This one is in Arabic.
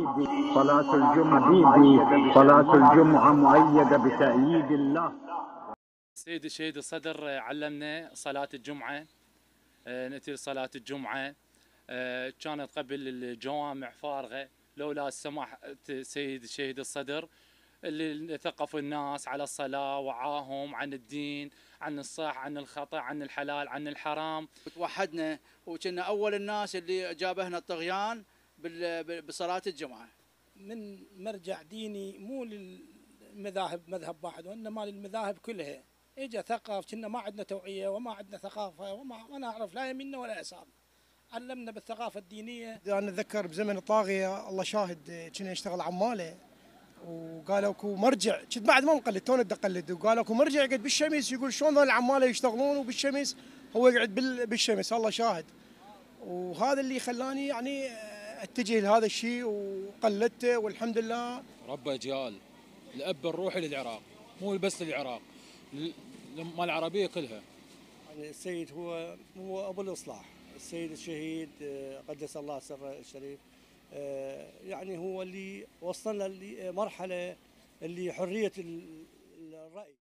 صلاة الجمعة مؤيدة بتأييد الله. السيد الشهيد الصدر علمنا صلاة الجمعة، نأتي صلاة الجمعة. كانت قبل الجوامع فارغة لولا سماحة سيد الشهيد الصدر اللي ثقفوا الناس على الصلاة، وعاهم عن الدين، عن الصح، عن الخطأ، عن الحلال، عن الحرام. توحدنا وكنا أول الناس اللي جابهنا الطغيان بصلاة الجمعة. من مرجع ديني مو للمذاهب مذهب واحد، وإنما للمذاهب كلها. إجا ثقف، كنا ما عندنا توعية وما عندنا ثقافة وما نعرف لا يمين ولا يسار. علمنا بالثقافة الدينية. أنا أتذكر بزمن الطاغية الله شاهد كنا يشتغل عمالة، وقالوا اكو مرجع، كنت بعد ما مقلد توني بدي اقلد، وقالوا اكو مرجع يقعد بالشمس يقول شلون ذول العماله يشتغلون وبالشمس هو يقعد بالشمس. الله شاهد، وهذا اللي خلاني يعني اتجه لهذا الشيء وقلدته والحمد لله. ربى اجيال، الاب الروحي للعراق، مو بس للعراق، مال العربيه كلها. يعني السيد هو ابو الاصلاح، السيد الشهيد قدس الله سره الشريف. يعني هو اللي وصلنا لمرحله اللي حريه الراي.